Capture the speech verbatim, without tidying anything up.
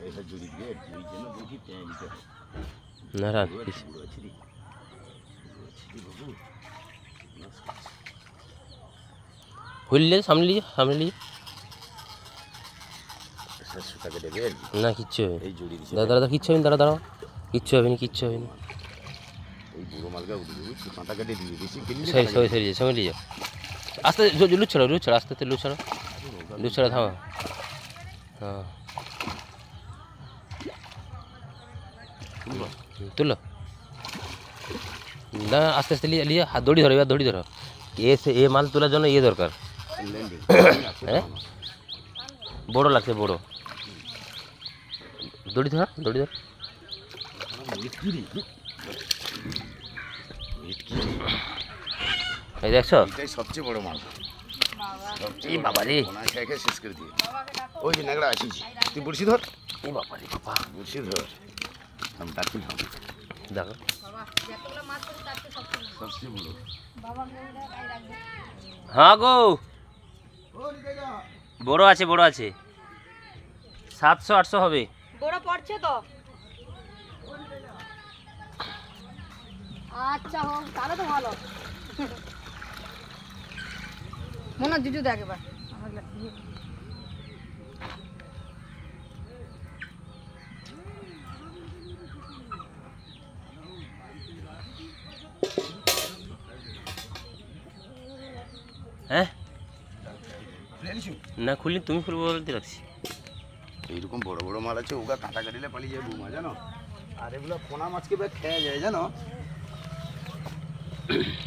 না রান খুললে সামনে লিয়ে সামনে লিয়ে না কিচ্ছু হবে দাদা দাদা কিচ্ছু হবে দাঁড়া দাঁড়াও কিচ্ছু হবে না কিচ্ছু হবে না সরি সরি সরি সঙ্গে নিয়ে যাও আস্তে লুচ ছাড়ো লুচ ছাড়ো আস্তে আস্তে লুচ ছাড়ো লুচ ছাড়ো থামো হ্যাঁ তুলো না আস্তে আস্তে লিয়ে লিয়ে হাত দড়ি ধরো এবার দড়ি ধরো এ এ মাল তোলার জন্য ইয়ে দরকার হ্যাঁ বড়ো লাগছে বড়ো দড়ি ধর দড়ি ধর এই দেখছো সবচেয়ে বড় মাল এই বাবা রে শেষ করে দিয়ে ওই যে নাগড়া আছিস তুই বড়শি ধর এই বাবা রে বাবা বড়শি ধর আমি তাকে দেখো সবচেয়ে বড় হ্যাঁ গো বড় আছে বড় আছে সাতশো আটশো হবে বড় পড়ছে তো আচ্ছা হোক তাহলে তো ভালো মনে জুজু দেখ এবার হ্যাঁ না খুললি তুমি খুলবো বলতে রাখছি এইরকম বড় বড় মাল আছে ওগা কাঁটা কাটিলে পালিয়ে যায় বৌমা জানো আর এগুলো পোনা মাছকে খেয়ে যায় জানো